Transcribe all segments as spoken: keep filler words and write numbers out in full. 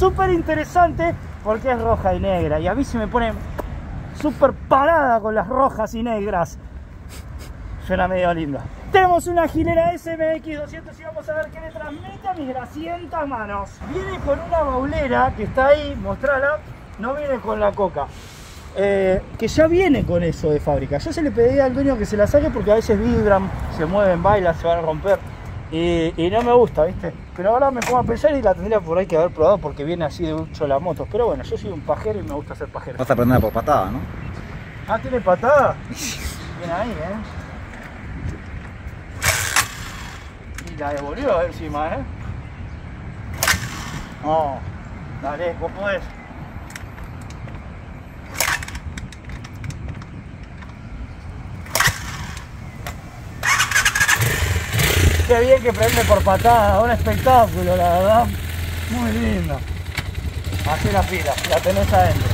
súper interesante porque es roja y negra. Y a mí se me pone súper parada con las rojas y negras. Suena medio lindo. Tenemos una Gilera S M X doscientos y vamos a ver qué le transmite a mis grasientas manos. Viene con una baulera que está ahí, mostrala. No viene con la coca. Eh, que ya viene con eso de fábrica. Yo se le pedí al dueño que se la saque porque a veces vibran, se mueven, bailan, se van a romper. Y, y no me gusta, ¿viste? Pero ahora me pongo a pensar y la tendría por ahí que haber probado porque viene así de mucho la moto. Pero bueno, yo soy un pajero y me gusta ser pajero. Vas a aprender por patada, ¿no? Ah, ¿tiene patada? Bien ahí, ¿eh? Y la devolvió encima, ¿eh? No, dale, vos podés. Qué bien que prende por patada, un espectáculo, la verdad. Muy lindo. Así la pila, la tenés adentro.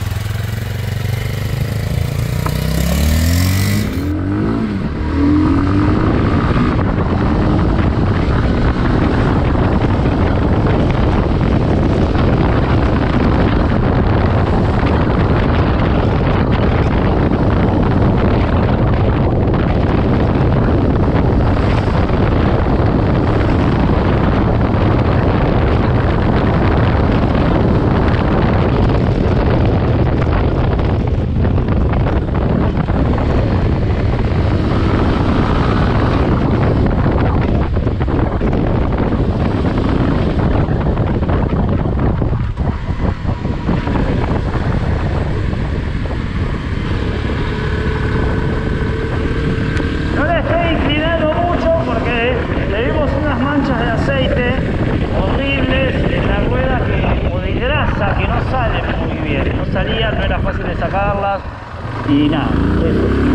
Y nada, eso.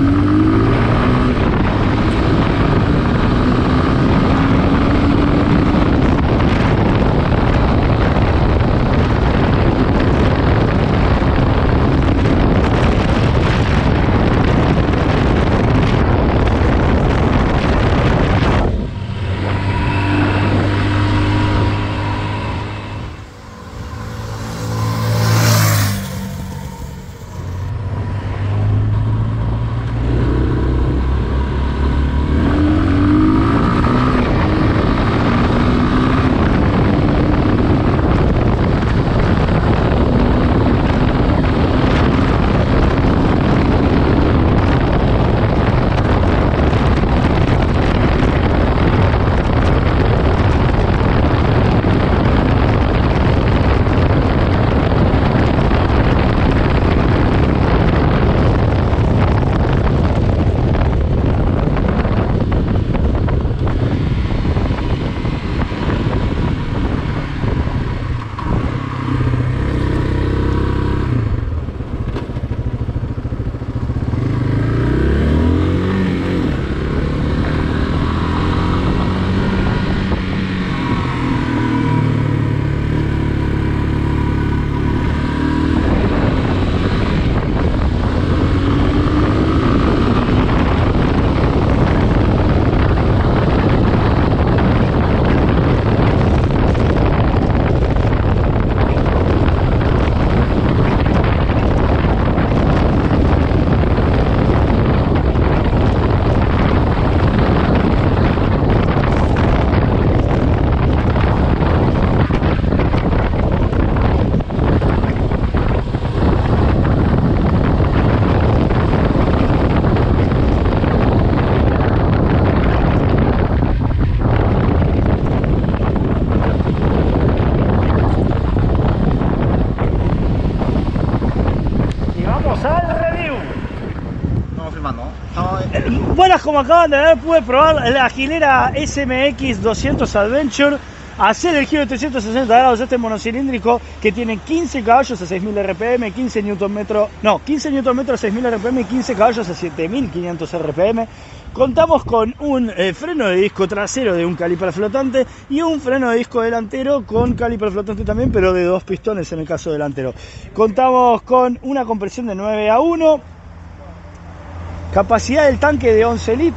Buenas, como acaban de ver, pude probar la Gilera S M X doscientos Adventure, hacer el giro de trescientos sesenta grados, este monocilíndrico que tiene quince caballos a seis mil R P M, quince newton metros, no, quince newton metros a seis mil R P M y quince caballos a siete mil quinientos R P M. Contamos con un eh, freno de disco trasero de un caliper flotante y un freno de disco delantero con caliper flotante también, pero de dos pistones en el caso delantero. Contamos con una compresión de nueve a uno, capacidad del tanque de once litros,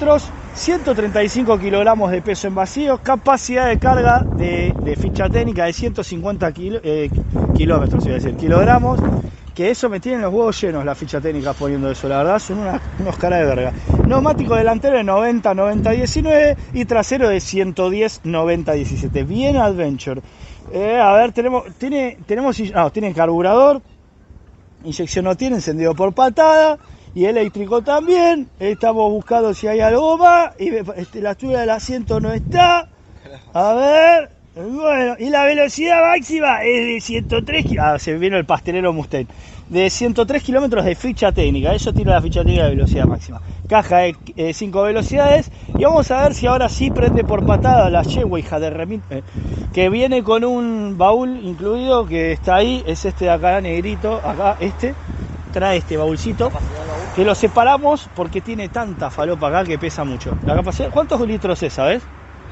ciento treinta y cinco kilogramos de peso en vacío, capacidad de carga de, de ficha técnica de ciento cincuenta kilo, eh, kilómetros, iba a decir, kilogramos, que eso me tienen los huevos llenos la ficha técnica poniendo eso, la verdad son una, unos caras de verga. Neumático delantero de noventa noventa diecinueve y trasero de ciento diez noventa diecisiete, bien Adventure. Eh, a ver, tenemos, tiene, tenemos, no, tiene carburador, inyección no tiene, encendido por patada. Y eléctrico también. Estamos buscando si hay algo más. Y este, la altura del asiento no está. A ver. Bueno, y la velocidad máxima es de ciento tres kilómetros. Ah, se vino el pastelero Mustang. De ciento tres kilómetros de ficha técnica. Eso tiene la ficha técnica de velocidad máxima. Caja de cinco velocidades. Y vamos a ver si ahora sí prende por patada la yegua, hija de remil. Eh, que viene con un baúl incluido que está ahí. Es este de acá, negrito. Acá, este. Trae este baúlcito. Que lo separamos porque tiene tanta falopa acá que pesa mucho. La capacidad, ¿cuántos litros es, sabes?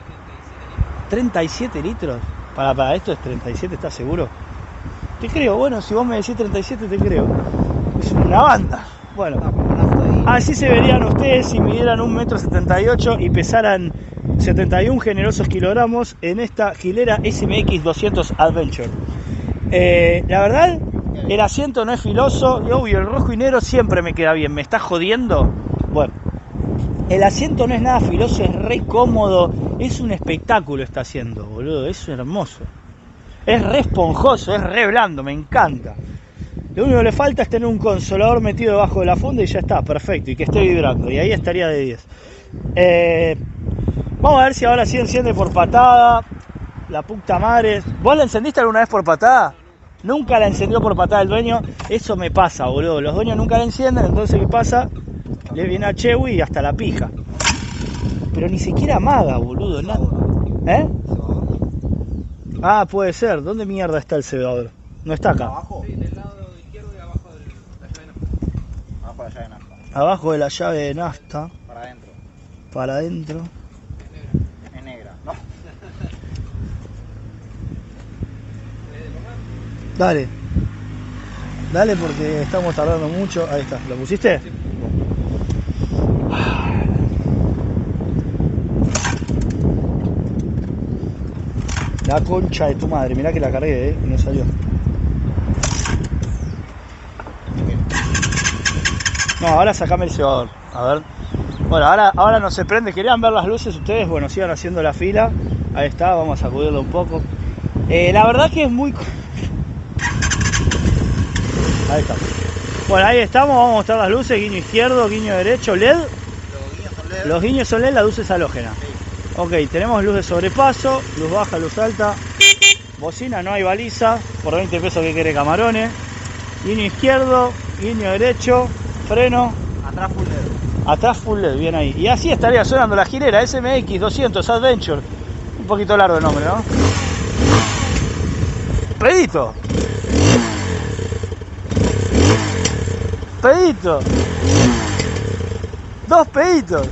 treinta y siete litros. Para, para esto es treinta y siete, ¿estás seguro? Te creo, bueno, si vos me decís treinta y siete te creo. Es una banda. Bueno, así se verían ustedes si midieran un metro setenta y ocho y pesaran setenta y uno generosos kilogramos en esta Hilera S M X doscientos Adventure. Eh, la verdad, el asiento no es filoso y obvio, el rojo y negro siempre me queda bien. ¿Me está jodiendo? Bueno, el asiento no es nada filoso, es re cómodo. Es un espectáculo está haciendo, boludo. Es hermoso. Es re esponjoso, es re blando, me encanta. Lo único que le falta es tener un consolador metido debajo de la funda y ya está, perfecto. Y que esté vibrando, y ahí estaría de diez. Eh, vamos a ver si ahora sí enciende por patada. La puta madre. ¿Vos la encendiste alguna vez por patada? Nunca la encendió por patada el dueño. Eso me pasa, boludo. Los dueños nunca la encienden, entonces ¿qué pasa? Le viene a Chewy y hasta la pija. Pero ni siquiera amaga, boludo. Nada. ¿Eh? Ah, puede ser. ¿Dónde mierda está el cebador? No está acá. ¿Abajo? Sí, del lado izquierdo y abajo de la llave de nafta. Abajo de la llave de nafta. Abajo de la llave de nafta. Para adentro. Para adentro. Es negra, ¿no? Dale. Dale porque estamos tardando mucho. Ahí está. ¿Lo pusiste? Sí. La concha de tu madre. Mirá que la cargué, eh. Y no salió. No, ahora sacame el cebador. A ver. Bueno, ahora, ahora no se prende. ¿Querían ver las luces ustedes? Bueno, sigan haciendo la fila. Ahí está, vamos a sacudirlo un poco. Eh, la verdad que es muy... Ahí está. Bueno, ahí estamos, vamos a mostrar las luces. Guiño izquierdo, guiño derecho, L E D. Los guiños son L E D. Los guiños son L E D, la luz es halógena. Sí. Ok, tenemos luz de sobrepaso, luz baja, luz alta. Bocina, no hay baliza. Por veinte pesos que quiere camarones. Guiño izquierdo, guiño derecho, freno. Atrás full L E D. Atrás full L E D, bien ahí. Y así estaría sonando la Hilera S M X doscientos Adventure. Un poquito largo el nombre, ¿no? Pedito. Pedito. Dos peditos.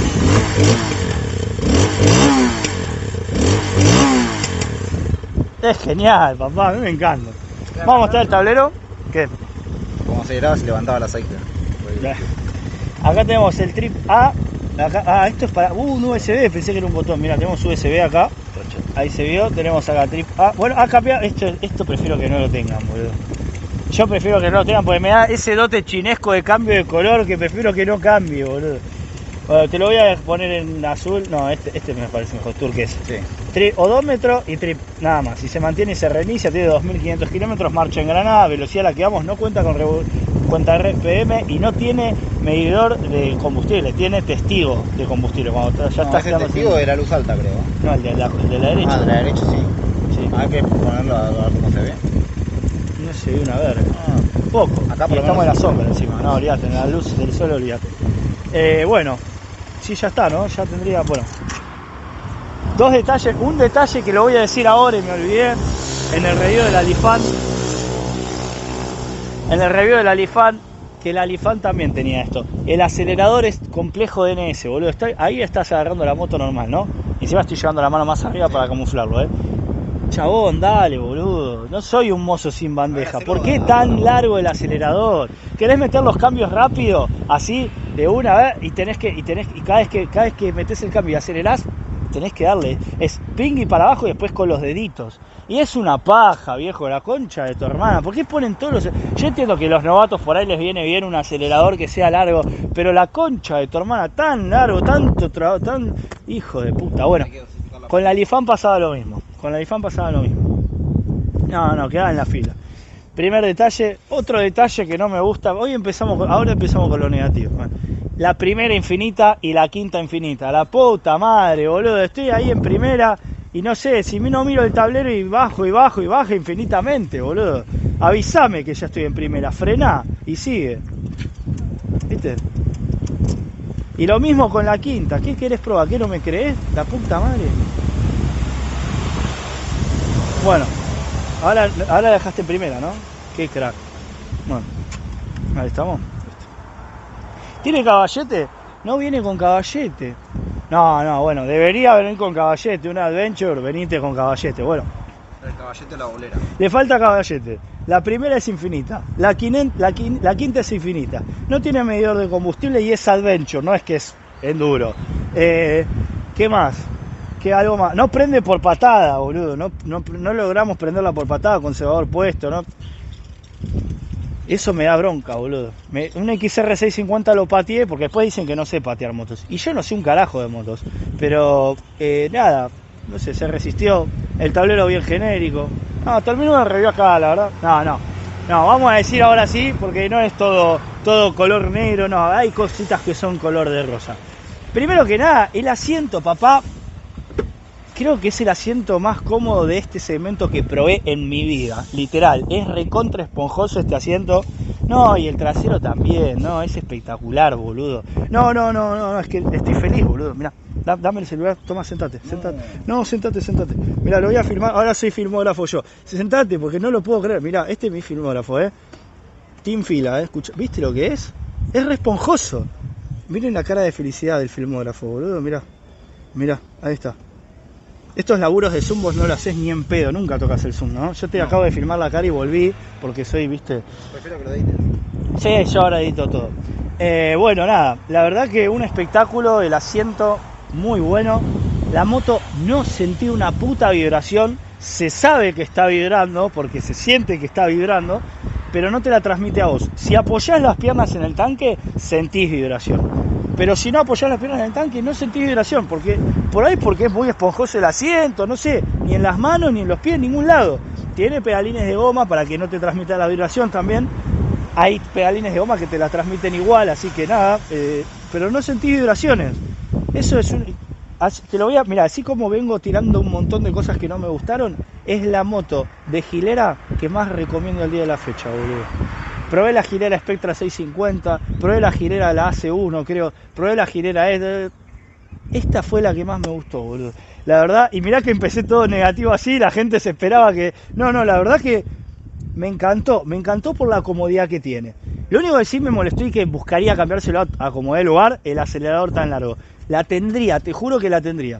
Es genial, papá, a mí me encanta. Vamos a mostrar el tablero. ¿Qué? Como aceleraba se levantaba el aceite. Acá tenemos el trip A. Acá, ah, esto es para... Uh, un U S B, pensé que era un botón. Mira, tenemos U S B acá. Ahí se vio, tenemos acá trip A. Bueno, acá esto, esto prefiero que no lo tengan, boludo. Yo prefiero que no lo tengan porque me da ese dote chinesco de cambio de color que prefiero que no cambie, boludo. Bueno, te lo voy a poner en azul. No, este, este me parece mejor, turquesa. Sí. Tri, odómetro y trip, nada más. Si se mantiene y se reinicia, tiene dos mil quinientos kilómetros, marcha en granada, velocidad a la que vamos, no cuenta con cuenta R P M y no tiene medidor de combustible, tiene testigo de combustible. Cuando ya no, está ese testigo de la luz alta, creo. No, el de la, el de la derecha. Ah, de la derecha, sí. Sí. Hay que ponerlo a ver cómo se ve. No se ve una verga. Ah, poco. Acá por estamos en la sombra encima. No, olvídate, en la luz del sol, olvídate. Eh, bueno, sí, ya está, ¿no? Ya tendría, bueno. Dos detalles, un detalle que lo voy a decir ahora y me olvidé. En el review del Alifant. En el review del Alifant, que el Alifant también tenía esto. El acelerador es complejo D N S, boludo. Está, ahí estás agarrando la moto normal, ¿no? Y encima estoy llevando la mano más arriba para camuflarlo, ¿eh? Chabón, dale, boludo. no soy un mozo sin bandeja. ¿Por qué tan largo el acelerador? ¿Querés meter los cambios rápido, así, de una vez? Y tenés que, y tenés, y cada vez que, cada vez que metés el cambio y acelerás, tenés que darle, es ping y para abajo y después con los deditos. Y es una paja, viejo, la concha de tu hermana. ¿Por qué ponen todos los...? Yo entiendo que los novatos por ahí les viene bien un acelerador que sea largo, pero la concha de tu hermana, tan largo, tanto trabajo, tan... Hijo de puta. Bueno, con la Lifan pasaba lo mismo. Con la Lifan pasaba lo mismo. No, no, quedaba en la fila. Primer detalle. Otro detalle que no me gusta. Hoy empezamos, con, ahora empezamos con lo negativo. Bueno, la primera infinita y la quinta infinita. La puta madre, boludo. Estoy ahí en primera y no sé, si no miro el tablero y bajo y bajo y bajo infinitamente, boludo. Avísame que ya estoy en primera. Frená y sigue. ¿Viste? Y lo mismo con la quinta. ¿Qué querés probar? ¿Qué no me creés? La puta madre. Bueno, ahora, ahora la dejaste en primera, ¿no? Qué crack. Bueno, ahí estamos. ¿Tiene caballete? No viene con caballete. No, no, bueno, debería venir con caballete. Una Adventure, venite con caballete. Bueno. El caballete la bolera. Le falta caballete. La primera es infinita. La, quinen, la, quin, la quinta es infinita. No tiene medidor de combustible y es Adventure, no es que es enduro. Eh, ¿Qué más? ¿Qué algo más? No prende por patada, boludo. No, no, no logramos prenderla por patada, conservador puesto, ¿no? Eso me da bronca, boludo. Me, un X R seiscientos cincuenta lo pateé porque después dicen que no sé patear motos. Y yo no sé un carajo de motos. Pero, eh, nada, no sé, se resistió. El tablero bien genérico. No, terminó de review acá, la verdad. No, no. No, vamos a decir ahora sí, porque no es todo, todo color negro, no. Hay cositas que son color de rosa. Primero que nada, el asiento, papá. Creo que es el asiento más cómodo de este segmento que probé en mi vida, literal, es recontra esponjoso este asiento. No, y el trasero también, no, es espectacular, boludo. No, no, no, no, es que estoy feliz, boludo. Mirá, dame el celular, toma, sentate, sentate. No, sentate, sentate. Mirá, lo voy a filmar, ahora soy filmógrafo yo. Sentate, porque no lo puedo creer. Mirá, este es mi filmógrafo, eh. Team Fila, eh, escucha, ¿viste lo que es? Es re esponjoso. Miren la cara de felicidad del filmógrafo, boludo, mirá. Mirá, ahí está. Estos laburos de zoom vos no lo haces ni en pedo, nunca tocas el zoom, ¿no? Yo te no. acabo de filmar la cara y volví porque soy, viste... Prefiero que lo edites. Sí, yo ahora edito todo. Eh, bueno, nada, la verdad que un espectáculo, el asiento muy bueno. La moto no sentí una puta vibración, se sabe que está vibrando porque se siente que está vibrando, pero no te la transmite a vos. Si apoyás las piernas en el tanque, sentís vibración. Pero si no apoyás las piernas en el tanque, no sentís vibración, porque por ahí porque es muy esponjoso el asiento, no sé, ni en las manos, ni en los pies, en ningún lado. Tiene pedalines de goma para que no te transmita la vibración también. Hay pedalines de goma que te la transmiten igual, así que nada, eh, pero no sentís vibraciones. Eso es un... Te lo voy a... Mira, así como vengo tirando un montón de cosas que no me gustaron, es la moto de Gilera que más recomiendo el día de la fecha, boludo. Probé la Gilera Spectra seiscientos cincuenta, probé la Gilera la A C uno, creo, probé la Gilera E. Esta fue la que más me gustó, boludo. La verdad, y mirá que empecé todo negativo así, la gente se esperaba que... No, no, la verdad que me encantó, me encantó por la comodidad que tiene. Lo único que sí me molestó y que buscaría cambiárselo a, a como de lugar, el acelerador tan largo. La tendría, te juro que la tendría.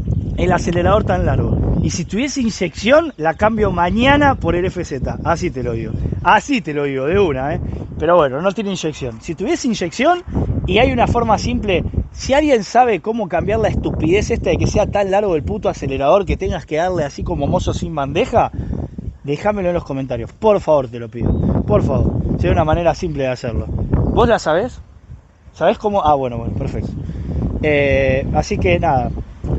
El acelerador tan largo. Y si tuviese inyección, la cambio mañana por el F Z. Así te lo digo. Así te lo digo, de una, ¿eh? Pero bueno, no tiene inyección. Si tuviese inyección y hay una forma simple, si alguien sabe cómo cambiar la estupidez esta de que sea tan largo el puto acelerador que tengas que darle así como mozo sin bandeja, déjamelo en los comentarios. Por favor, te lo pido. Por favor. Si hay una manera simple de hacerlo. ¿Vos la sabés? ¿Sabés cómo? Ah, bueno, bueno, perfecto. Eh, así que nada.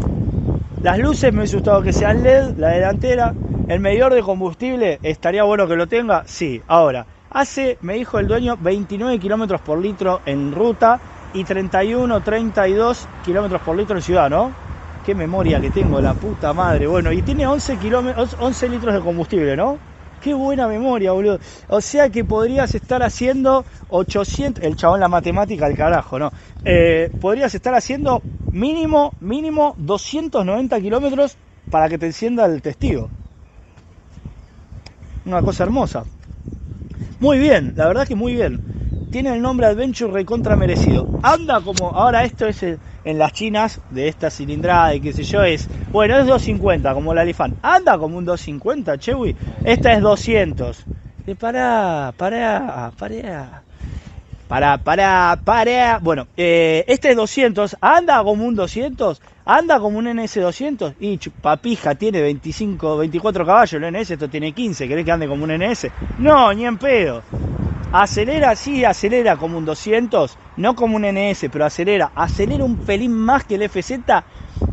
Las luces me hubiese gustado que sean L E D, la delantera. El medidor de combustible, ¿estaría bueno que lo tenga? Sí. Ahora, hace, me dijo el dueño, veintinueve kilómetros por litro en ruta y treinta y uno, treinta y dos kilómetros por litro en ciudad, ¿no? Qué memoria que tengo, la puta madre. Bueno, y tiene once, kilómetros, once litros de combustible, ¿no? Qué buena memoria, boludo. O sea que podrías estar haciendo ochocientos... El chabón la matemática al carajo, ¿no? Eh, podrías estar haciendo mínimo, mínimo doscientos noventa kilómetros para que te encienda el testigo. Una cosa hermosa. Muy bien, la verdad que muy bien. tiene el nombre Adventure recontra merecido. Anda como, ahora esto es el, en las chinas de esta cilindrada y qué sé yo, es, bueno, es doscientos cincuenta como la Lifan. Anda como un doscientos cincuenta, Chewy. Esta es doscientos. Eh, pará, pará, pará. Pará, pará, pará. Bueno, eh, este es doscientos. Anda como un doscientos. Anda como un N S doscientos. Y papija, tiene veinticinco, veinticuatro caballos. El N S esto tiene quince. ¿Querés que ande como un N S? No, ni en pedo. Acelera, sí, acelera como un doscientos. No como un N S, pero acelera. Acelera un pelín más que el F Z.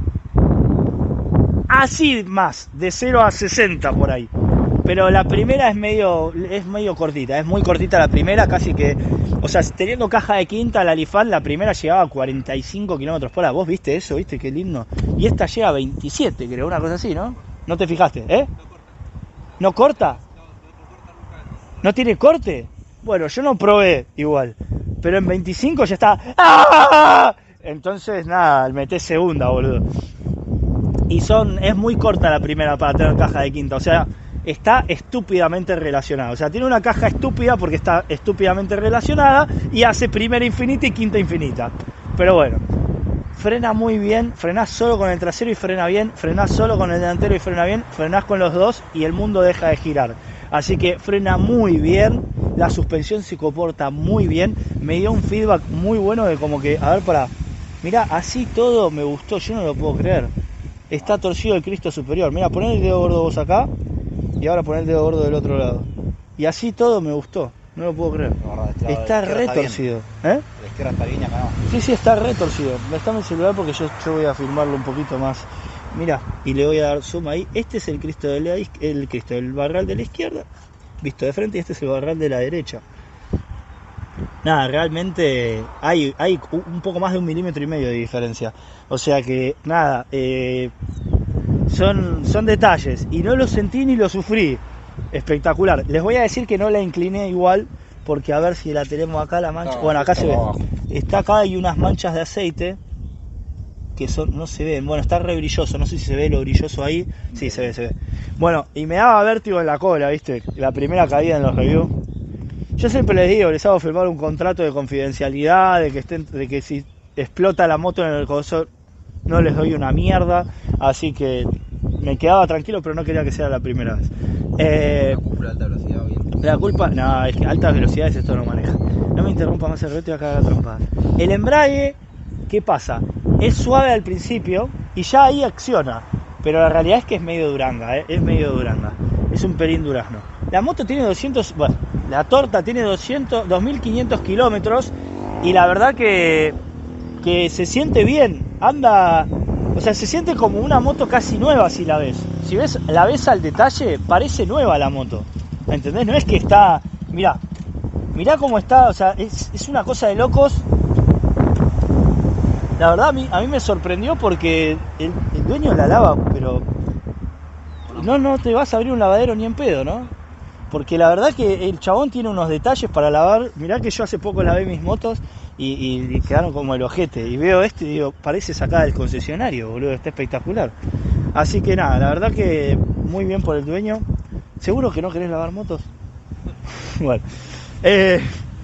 Así más, de cero a sesenta por ahí. Pero la primera es medio, es medio cortita, es muy cortita la primera, casi que, o sea, teniendo caja de quinta, la Lifan, la primera llegaba a cuarenta y cinco kilómetros por hora. ¿Vos viste eso? ¿Viste qué lindo? Y esta llega a veintisiete, creo, una cosa así, ¿no? ¿No te fijaste, eh? ¿No corta? ¿No tiene corte? Bueno, yo no probé igual, pero en veinticinco ya está. ¡Ah! Entonces, nada, meté segunda, boludo. Y son, es muy corta la primera para tener caja de quinta, o sea, está estúpidamente relacionada. O sea, tiene una caja estúpida porque está estúpidamente relacionada y hace primera infinita y quinta infinita. Pero bueno, frena muy bien, frenás solo con el trasero y frena bien, frenás solo con el delantero y frena bien, frenás con los dos y el mundo deja de girar. Así que frena muy bien, la suspensión se comporta muy bien, me dio un feedback muy bueno de como que, a ver, para, mirá, así todo me gustó, yo no lo puedo creer. Está torcido el Cristo superior. Mira, poné el dedo gordo vos acá y ahora poné el dedo gordo del otro lado. Y así todo me gustó, no lo puedo creer. No, verdad, este está re está torcido. ¿Eh? La izquierda está bien y acá no. Sí, sí, está re torcido. Dame el celular porque yo, yo voy a filmarlo un poquito más. Mira, y le voy a dar zoom ahí. Este es el Cristo de la el Cristo del barral de la izquierda, visto de frente, y este es el barral de la derecha. Nada, realmente hay, hay un poco más de un milímetro y medio de diferencia. O sea que, nada, eh, son, son detalles. Y no lo sentí ni lo sufrí. Espectacular. Les voy a decir que no la incliné igual, porque a ver si la tenemos acá la mancha. No, bueno, acá se ve. Está acá, hay unas manchas de aceite que son, no se ven. Bueno, está re brilloso. No sé si se ve lo brilloso ahí. Sí, se ve, se ve. Bueno, y me daba vértigo en la cola, ¿viste? La primera caída en los reviews. Yo siempre les digo, les hago firmar un contrato de confidencialidad, de que estén, de que si explota la moto en el coso no les doy una mierda, así que me quedaba tranquilo, pero no quería que sea la primera vez. Eh, la culpa de alta velocidad, bien. La culpa, no, es que altas velocidades esto no maneja. No me interrumpa más el reto y acá la trompada. El embrague, ¿qué pasa? Es suave al principio y ya ahí acciona, pero la realidad es que es medio duranga, ¿eh? Es medio duranga, es un pelín durazno. La moto tiene doscientos, bueno, la torta tiene doscientos, dos mil quinientos kilómetros y la verdad que, que se siente bien, anda, o sea, se siente como una moto casi nueva si la ves. Si ves, la ves al detalle, parece nueva la moto, ¿entendés? No es que está, mirá, mirá cómo está, o sea, es, es una cosa de locos. La verdad a mí, a mí me sorprendió porque el, el dueño la lava, pero no, no te vas a abrir un lavadero ni en pedo, ¿no? Porque la verdad que el chabón tiene unos detalles para lavar. Mirá que yo hace poco lavé mis motos y, y, y quedaron como el ojete. Y veo este y digo, parece sacada del concesionario, boludo, está espectacular. Así que nada, la verdad que muy bien por el dueño. ¿Seguro que no querés lavar motos? Bueno, eh,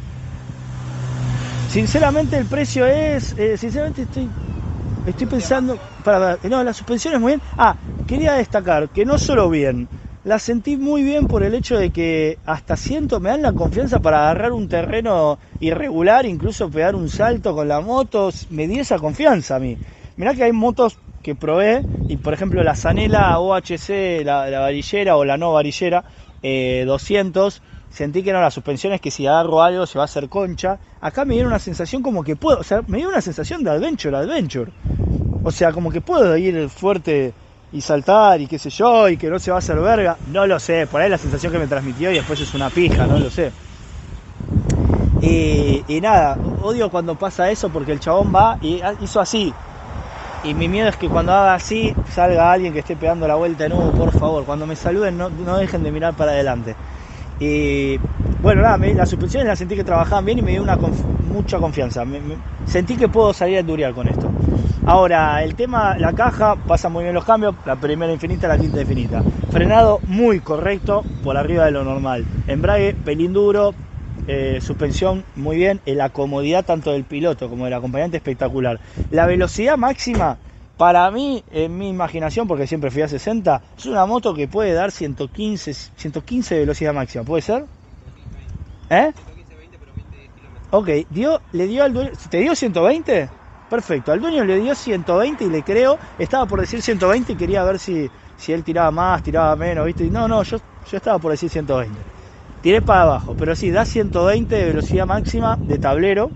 sinceramente el precio es, eh, sinceramente estoy, estoy pensando, para, no, la suspensión es muy bien. Ah, quería destacar que no solo bien, la sentí muy bien por el hecho de que hasta siento, me dan la confianza para agarrar un terreno irregular, incluso pegar un salto con la moto, me dio esa confianza a mí. Mirá que hay motos que probé, y por ejemplo la Zanela O H C, la, la varillera o la no varillera, eh, doscientos, sentí que no, la suspensión es que si agarro algo se va a hacer concha. Acá me dio una sensación como que puedo, o sea, me dio una sensación de adventure, adventure. O sea, como que puedo ir fuerte y saltar y qué sé yo, y que no se va a hacer verga, no lo sé, por ahí la sensación que me transmitió y después es una pija, no lo sé. Y, y nada, odio cuando pasa eso porque el chabón va y hizo así, y mi miedo es que cuando haga así salga alguien que esté pegando la vuelta de nuevo, por favor, cuando me saluden no, no dejen de mirar para adelante. Y bueno, nada, me, las suspensiones las sentí que trabajaban bien y me dio una conf, mucha confianza, me, me, sentí que puedo salir a endurear con esto. Ahora, el tema, la caja, pasa muy bien los cambios, la primera infinita, la quinta infinita. Frenado muy correcto, por arriba de lo normal. Embrague, pelín duro, eh, suspensión muy bien, eh, la comodidad tanto del piloto como del acompañante espectacular. La velocidad máxima, para mí, en mi imaginación, porque siempre fui a sesenta, es una moto que puede dar ciento quince, ciento quince de velocidad máxima, ¿puede ser? ¿Eh? Ok, dio, le dio al dueño, ¿te dio ciento veinte? Perfecto, al dueño le dio ciento veinte y le creo, estaba por decir ciento veinte y quería ver si, si él tiraba más, tiraba menos, ¿viste? No, no, yo, yo estaba por decir ciento veinte. Tiré para abajo, pero sí, da ciento veinte de velocidad máxima de tablero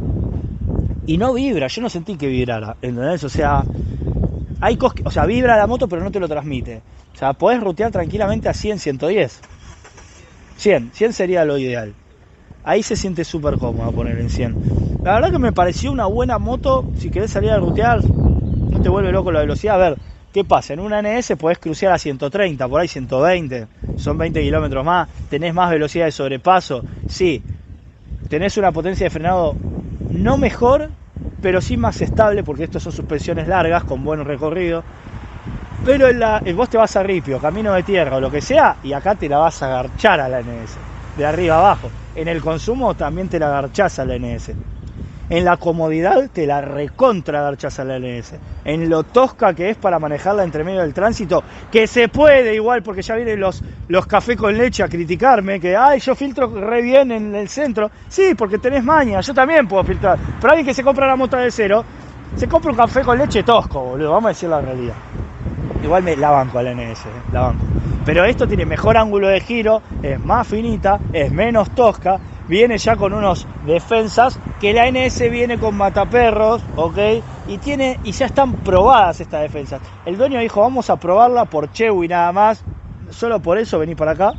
y no vibra, yo no sentí que vibrara, ¿entendés? O sea, hay cos, o sea, vibra la moto pero no te lo transmite. O sea, podés rutear tranquilamente a cien, ciento diez. cien, cien sería lo ideal. Ahí se siente súper cómodo poner en cien. La verdad que me pareció una buena moto. Si querés salir a rutear, no te vuelve loco la velocidad. A ver, ¿qué pasa? En una N S podés crucear a ciento treinta, por ahí ciento veinte. Son veinte kilómetros más. Tenés más velocidad de sobrepaso. Sí, tenés una potencia de frenado no mejor, pero sí más estable, porque estos son suspensiones largas con buen recorrido. Pero en la, vos te vas a ripio, camino de tierra o lo que sea, y acá te la vas a agarchar a la N S. De arriba abajo. En el consumo también te la agarchás a la N S. En la comodidad te la recontra agarchás a la N S. En lo tosca que es para manejarla entre medio del tránsito, que se puede igual, porque ya vienen los, los cafés con leche a criticarme, que ay, yo filtro re bien en el centro. Sí, porque tenés maña, yo también puedo filtrar. Pero alguien que se compra la moto de cero, se compra un café con leche tosco, boludo, vamos a decir la realidad. Igual me la banco a la N S, eh, la banco. Pero esto tiene mejor ángulo de giro, es más finita, es menos tosca, viene ya con unos defensas, que la N S viene con mataperros, ¿ok? Y, tiene, y ya están probadas estas defensas. El dueño dijo, vamos a probarla por Chewy nada más, solo por eso vení para acá.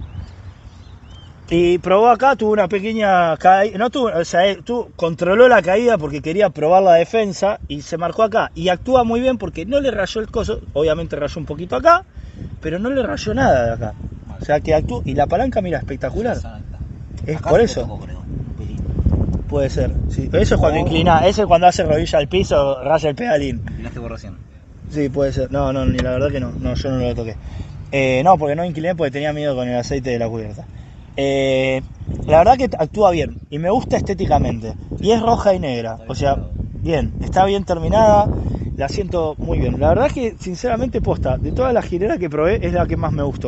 Y probó acá, tuvo una pequeña caída, no tuvo, o sea, tú controló la caída porque quería probar la defensa y se marcó acá. Y actúa muy bien porque no le rayó el coso, obviamente rayó un poquito acá, pero no le rayó nada de acá. O sea que actúa, y la palanca, mira, espectacular. Es por eso. Puede ser, sí. Eso es cuando inclina, eso es cuando hace rodilla al piso, raya el pedalín. ¿Inclinaste vos recién? Sí, puede ser. No, no, ni la verdad que no, no, yo no lo toqué. Eh, no, porque no incliné porque tenía miedo con el aceite de la cubierta. Eh, la verdad que actúa bien y me gusta estéticamente y es roja y negra, o sea, bien, está bien terminada, la siento muy bien. La verdad que sinceramente posta, de todas las gileras que probé es la que más me gustó,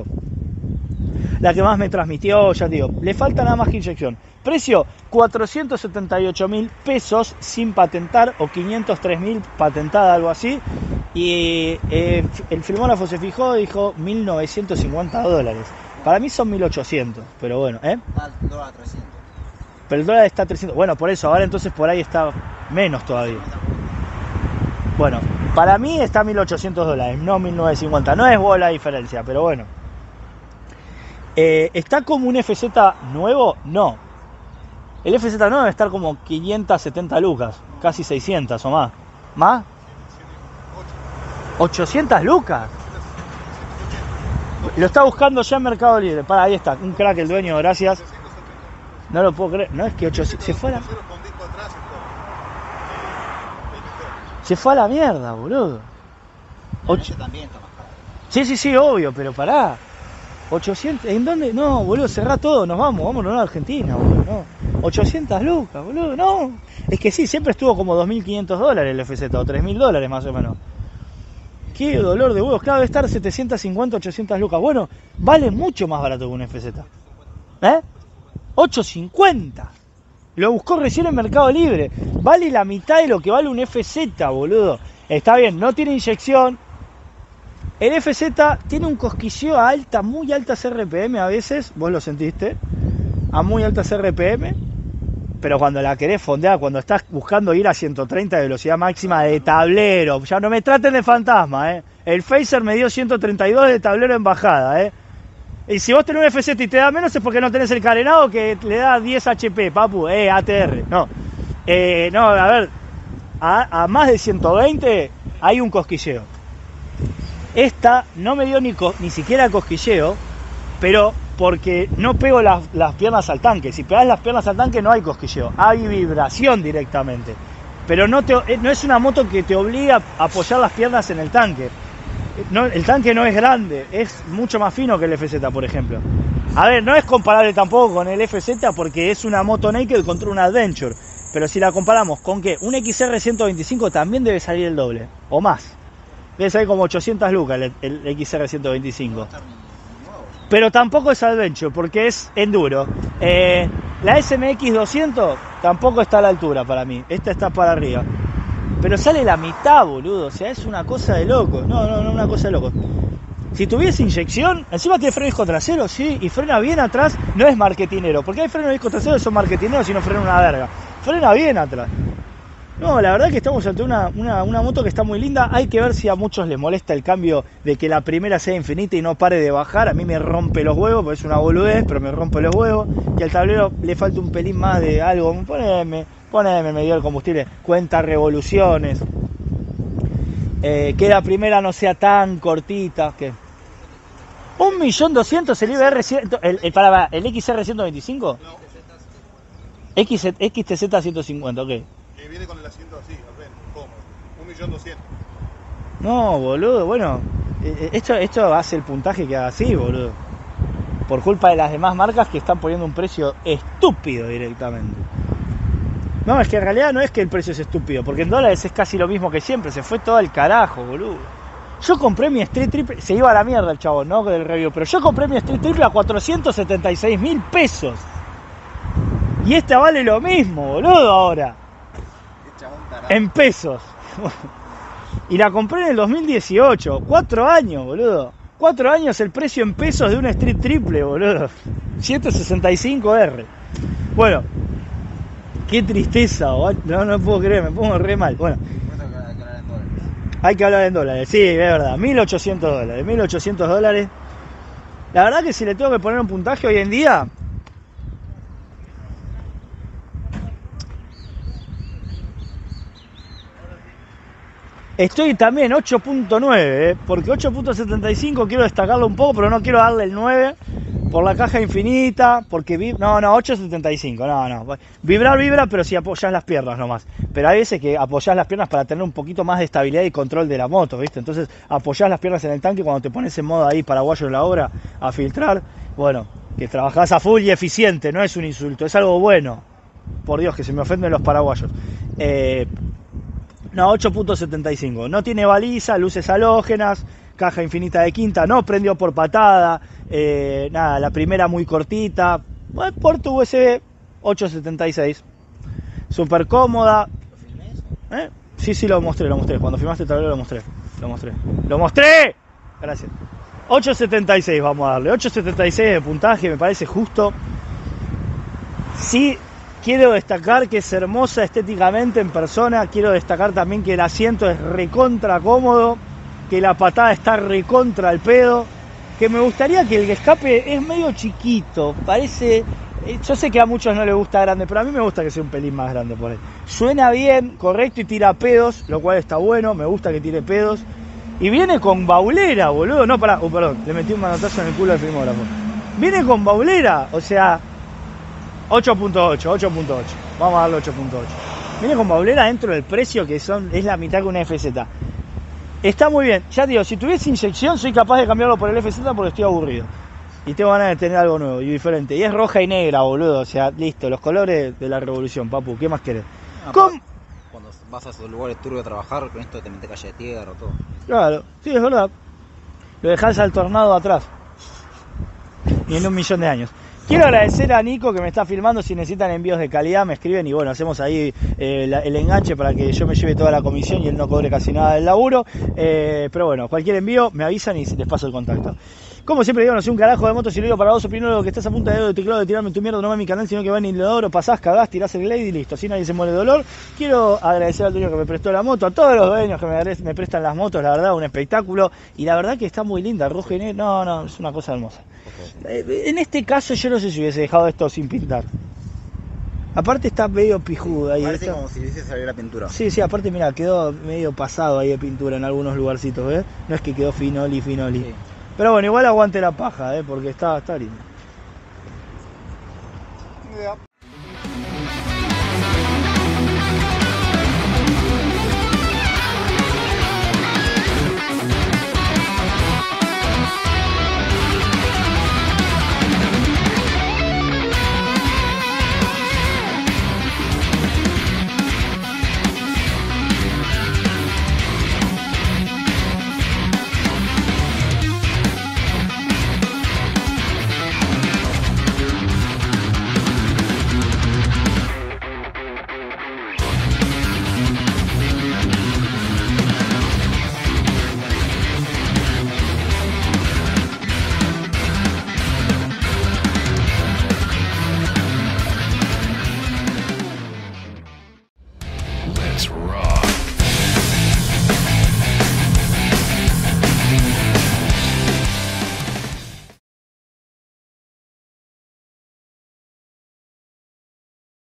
la que más me transmitió, ya digo, le falta nada más que inyección. Precio cuatrocientos setenta y ocho mil pesos sin patentar o quinientos tres mil patentada, algo así. Y eh, el filmógrafo se fijó y dijo mil novecientos cincuenta dólares. Para mí son mil ochocientos, pero bueno, ¿eh? El dólar trescientos. Pero el dólar está trescientos. Bueno, por eso, ahora entonces por ahí está menos todavía. Bueno, para mí está mil ochocientos dólares, no mil novecientos cincuenta. No es buena la diferencia, pero bueno. Eh, ¿Está como un F Z nuevo? No. El F Z nuevo debe estar como quinientas setenta lucas, casi seiscientas o más. ¿Más? ¿ochocientas lucas? Lo está buscando ya en Mercado Libre. Para, ahí está, un crack el dueño, gracias. No lo puedo creer. No, es que ochocientos... Se fue a la... Se fue a la mierda, boludo. Ocho... Sí, sí, sí, obvio, pero pará. ochocientos... ¿En dónde? No, boludo, cerrá todo, nos vamos, vámonos a Argentina, boludo, no. ochocientas lucas, boludo, no. Es que sí, siempre estuvo como dos mil quinientos dólares el F Z, o tres mil dólares más o menos. Qué dolor de huevos, claro, debe estar setecientos cincuenta, ochocientas lucas. Bueno, vale mucho más barato que un F Z. ¿Eh? ochocientos cincuenta. Lo buscó recién en Mercado Libre. Vale la mitad de lo que vale un F Z, boludo. Está bien, no tiene inyección. El F Z tiene un cosquilleo a alta, muy altas R P M a veces. Vos lo sentiste. A muy altas R P M. Pero cuando la querés fondear, cuando estás buscando ir a ciento treinta de velocidad máxima de tablero, ya no me traten de fantasma, ¿eh? El Phaser me dio ciento treinta y dos de tablero en bajada, ¿eh? Y si vos tenés un F Z y te da menos es porque no tenés el carenado que le da diez H P, papu, eh, A T R, no. Eh, no, a ver, a, a más de ciento veinte hay un cosquilleo. Esta no me dio ni, ni siquiera cosquilleo, pero porque no pego las, las piernas al tanque. Si pegás las piernas al tanque no hay cosquilleo, hay vibración directamente. Pero no, te, no es una moto que te obliga a apoyar las piernas en el tanque. No, el tanque no es grande, es mucho más fino que el F Z, por ejemplo. A ver, no es comparable tampoco con el F Z porque es una moto naked contra una adventure. Pero si la comparamos con que un X R ciento veinticinco también debe salir el doble, o más. Debe salir como ochocientas lucas el, el X R ciento veinticinco. Pero tampoco es adventure porque es enduro. Eh, la S M X doscientos tampoco está a la altura para mí. Esta está para arriba. Pero sale la mitad, boludo. O sea, es una cosa de loco. No, no, no, una cosa de loco. Si tuviese inyección, encima tiene freno disco trasero, sí, y frena bien atrás, no es marketinero, porque hay frenos disco trasero que son marketineros y no frenan una verga. Frena bien atrás. No, la verdad que estamos ante una, una, una moto que está muy linda. Hay que ver si a muchos les molesta el cambio de que la primera sea infinita y no pare de bajar. A mí me rompe los huevos, porque es una boludez, pero me rompe los huevos. Y al tablero le falta un pelín más de algo. Poneme, poneme medidor de combustible, cuenta revoluciones. Eh, que la primera no sea tan cortita. que un millón doscientos el I B R el, el, para, el X R ciento veinticinco. No. X, X T Z ciento cincuenta, ok. Que viene con el asiento así, al ven, cómodo. un millón doscientos. No, boludo, bueno. Esto, esto hace el puntaje que haga así, boludo. Por culpa de las demás marcas que están poniendo un precio estúpido directamente. No, es que en realidad no es que el precio es estúpido, porque en dólares es casi lo mismo que siempre. Se fue todo al carajo, boludo. Yo compré mi Street Triple, se iba a la mierda el chavo, ¿no? Con el review, pero yo compré mi Street Triple a cuatrocientos setenta y seis mil pesos. Y esta vale lo mismo, boludo, ahora. En pesos. Y la compré en el dos mil dieciocho. Cuatro años, boludo. Cuatro años el precio en pesos de una Street Triple, boludo. ciento sesenta y cinco R. Bueno. Qué tristeza, boludo. No, no puedo creer, me pongo re mal. Bueno. Hay que hablar en dólares, sí, es verdad. mil ochocientos dólares. mil ochocientos dólares. La verdad que si le tengo que poner un puntaje hoy en día... Estoy también ocho punto nueve, ¿eh? Porque ocho punto setenta y cinco quiero destacarlo un poco, pero no quiero darle el nueve por la caja infinita, porque... Vi... No, no, ocho punto setenta y cinco, no, no. Vibrar, vibra, pero si apoyás las piernas nomás. Pero hay veces que apoyás las piernas para tener un poquito más de estabilidad y control de la moto, ¿viste? Entonces apoyás las piernas en el tanque cuando te pones en modo ahí paraguayo en la obra a filtrar. Bueno, que trabajás a full y eficiente, no es un insulto, es algo bueno. Por Dios, que se me ofenden los paraguayos. Eh... No, ocho punto setenta y cinco. No tiene baliza, luces halógenas, caja infinita de quinta, no prendió por patada, eh, nada, la primera muy cortita, bueno, puerto U S B ocho punto setenta y seis. Súper cómoda. ¿Eh? Sí, sí, lo mostré, lo mostré. Cuando filmaste el tablero lo mostré. Lo mostré. ¡Lo mostré! Gracias. ocho punto setenta y seis vamos a darle. ocho punto setenta y seis de puntaje, me parece justo. Sí. Quiero destacar que es hermosa estéticamente en persona. Quiero destacar también que el asiento es recontra cómodo. Que la patada está recontra al pedo. Que me gustaría que el escape es medio chiquito. Parece... Yo sé que a muchos no les gusta grande, pero a mí me gusta que sea un pelín más grande por ahí. Suena bien, correcto y tira pedos, lo cual está bueno. Me gusta que tire pedos. Y viene con baulera, boludo. No, pará. Oh, perdón. Le metí un manotazo en el culo al filmógrafo. Viene con baulera. O sea... ocho punto ocho, ocho punto ocho. Vamos a darle ocho punto ocho. Viene con baulera dentro del precio que son es la mitad que una F Z. Está muy bien. Ya digo, si tuviese inyección soy capaz de cambiarlo por el F Z porque estoy aburrido. Y tengo ganas de tener algo nuevo y diferente. Y es roja y negra, boludo. O sea, listo, los colores de la revolución, papu. ¿Qué más querés? No, ¿Cómo? Cuando vas a esos lugares turbios a trabajar, con esto te metes calle de tierra o todo. Claro, sí, es verdad. Lo dejás al tornado atrás. Y en un millón de años. Quiero agradecer a Nico que me está filmando. Si necesitan envíos de calidad me escriben y bueno, hacemos ahí eh, la, el enganche para que yo me lleve toda la comisión y él no cobre casi nada del laburo. Eh, pero bueno, cualquier envío me avisan y les paso el contacto. Como siempre digo, no sé un carajo de moto, si lo digo para vos, opinólogo que estás a punta de dedo de teclado de tirarme tu mierda, no va a mi canal, sino que va en el inodoro, pasás, cagás, tirás el glade y listo, así nadie se muere de dolor. Quiero agradecer al dueño que me prestó la moto, a todos los dueños que me, me prestan las motos, la verdad, un espectáculo. Y la verdad que está muy linda, rojo y negro, no, no, es una cosa hermosa. En este caso yo no sé si hubiese dejado esto sin pintar. Aparte está medio pijuda ahí. Parece está... como si hubiese salido la pintura. Sí, sí, aparte mira, quedó medio pasado ahí de pintura en algunos lugarcitos, ¿ves? No es que quedó finoli, finoli. Sí. Pero bueno, igual aguante la paja, ¿eh? Porque está, está lindo. Let's rock.